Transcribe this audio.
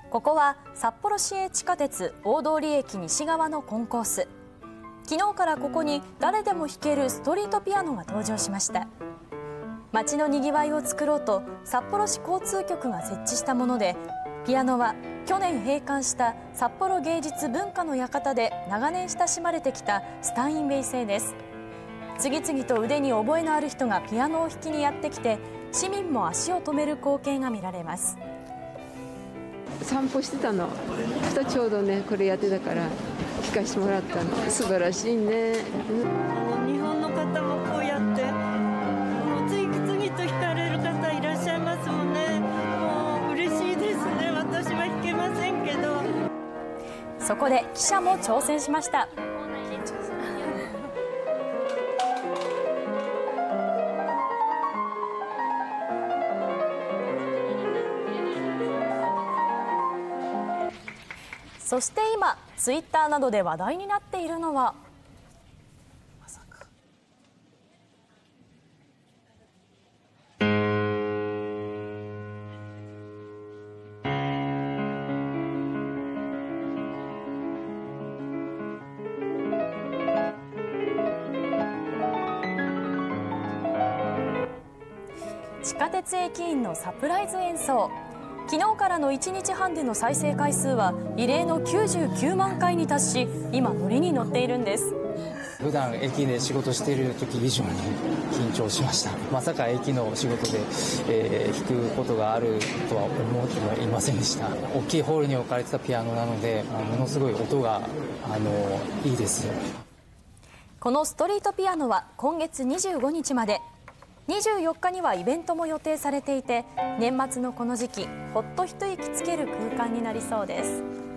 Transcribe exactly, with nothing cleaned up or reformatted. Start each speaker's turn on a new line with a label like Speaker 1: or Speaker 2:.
Speaker 1: ここは札幌市営地下鉄大通駅西側のコンコース。昨日からここに誰でも弾けるストリートピアノが登場しました。街のにぎわいを作ろうと札幌市交通局が設置したもので、ピアノは去年閉館した札幌芸術文化の館で長年親しまれてきたスタインウェイ製です。次々と腕に覚えのある人がピアノを弾きにやってきて、市民も足を止める光景が見られます。
Speaker 2: 散歩してたの、そしたらちょうどねこれやってたから聞かせてもらったの。素晴らしいね、
Speaker 3: うん、日本の方もこうやってもう次々と弾かれる方いらっしゃいますもんね。もう嬉しいですね。私は弾けませんけど。
Speaker 1: そこで記者も挑戦しました。そして今、ツイッターなどで話題になっているのは、まさか地下鉄駅員のサプライズ演奏。昨日からのいちにちはんでの再生回数は異例のきゅうじゅうきゅうまんかいに達し、今ノリに乗っているんです。
Speaker 4: 普段駅で仕事している時以上に緊張しました。まさか駅の仕事で、えー、弾くことがあるとは思ってはいませんでした。大きいホールに置かれてたピアノなので、ものすごい音があのいいです。
Speaker 1: このストリートピアノは今月にじゅうごにちまで、にじゅうよっかにはイベントも予定されていて、年末のこの時期ほっと一息つける空間になりそうです。